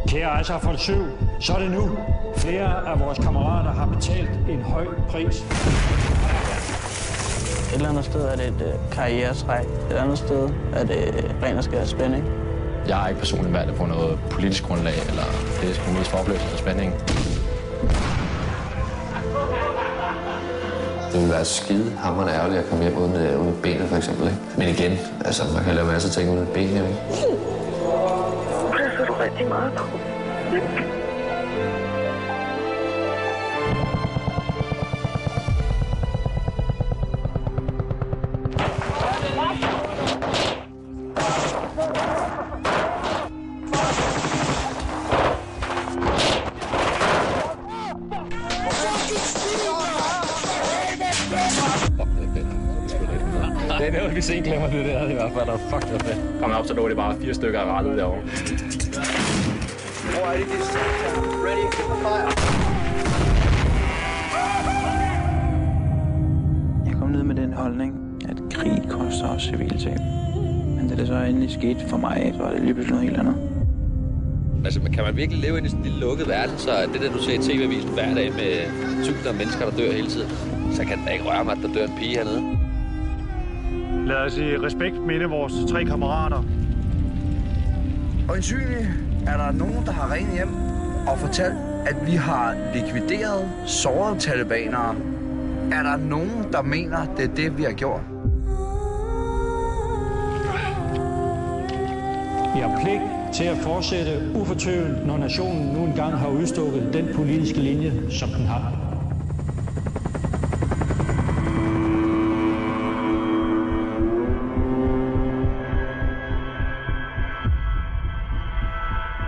Kære Ejser for 7, så er det nu. Flere af vores kammerater har betalt en høj pris. Et eller andet sted er det et karrieretræk. Et andet sted er det ren og skær spænding. Jeg har ikke personligt valgt på noget politisk grundlag, eller det er sgu mest foropløsende af spænding. Det ville være skide hammerende ærgerligt at komme hjem uden benet, for eksempel. Ikke? Men igen, altså, man kan lave masser af ting uden ben, ikke? Presser du rigtig meget på? Det er noget, vi sen glemmer det der, i hvert fald. Fuck, det var fedt. Kom op, så lå det bare 4 stykker af rettet derovre. Jeg kom ned med den holdning, at krig koster os civiltab. Men da det så endelig skete for mig, så var det lige pludselig noget helt andet. Altså, kan man virkelig leve i en lille lukket verden, så det der, du ser i TV-avisen hver dag med tusinder af mennesker, der dør hele tiden, så kan det ikke røre mig, at der dør en pige hernede. Lad os i respekt minde vores 3 kammerater. Øjensynligt er der nogen, der har ringet hjem og fortalt, at vi har likvideret sårede talibanere. Er der nogen, der mener, det er det, vi har gjort? Vi har pligt til at fortsætte ufortøvent, når nationen nu engang har udstukket den politiske linje, som den har.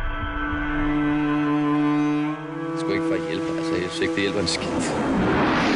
Det skulle ikke for at hjælpe. Altså, jeg synes ikke, det hjælper en skidt.